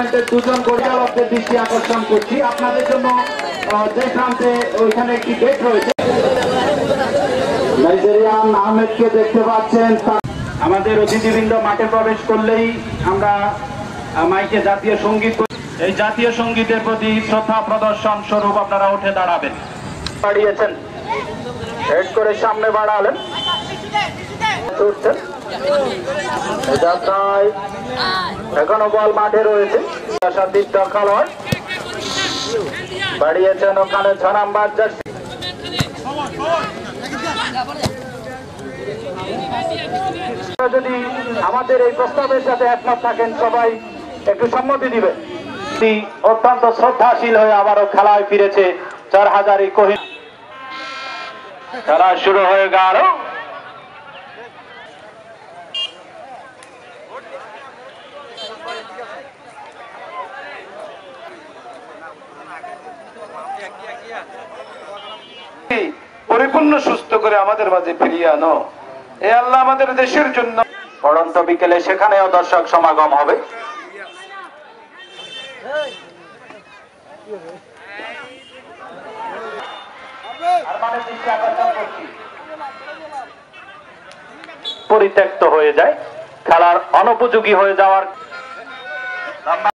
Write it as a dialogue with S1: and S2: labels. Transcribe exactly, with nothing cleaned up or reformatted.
S1: দুজন পরিচালকদের দৃষ্টি আকর্ষণ করছি আপনাদের জন্য যে প্রান্তে ওইখানে একটি গেট রয়েছে। নাইজেরিয়ান আহমেদকে দেখতে পাচ্ছেন। আমাদের অতিথিবৃন্দ মাঠে প্রবেশ করলেই আমরা মাইকে জাতীয় সঙ্গীত, এই জাতীয় সঙ্গীতের প্রতি শ্রদ্ধা প্রদর্শন স্বরূপ আপনারা উঠে দাঁড়াবেন। বাড়িয়েছেন, হেড করে সামনে বাড়ালেন, যাত্রায় এখনো বল মাঠে রয়েছে। খেলোয়াড় বাড়িয়েছেন ওখানে ছ নাম্বার জার্সি। যদি আমাদের এই প্রস্তাবের সাথে একমত থাকেন সবাই একটু সম্মতি দিবেন। অত্যন্ত শ্রদ্ধাশীল হয়ে আবারও খেলায় ফিরেছে চার হাজারি কোহিন। খেলা শুরু হয়ে গেল। পরিপূর্ণ সুস্থ করে আমাদের মাঝে ফিরিয়ে আনো এ আল্লাহ। আমাদের দেশের জন্য পড়ন্ত বিকেলে সেখানেও দর্শক সমাগম হবে। পরিত্যক্ত হয়ে যায়, খেলার অনুপযোগী হয়ে যাওয়ার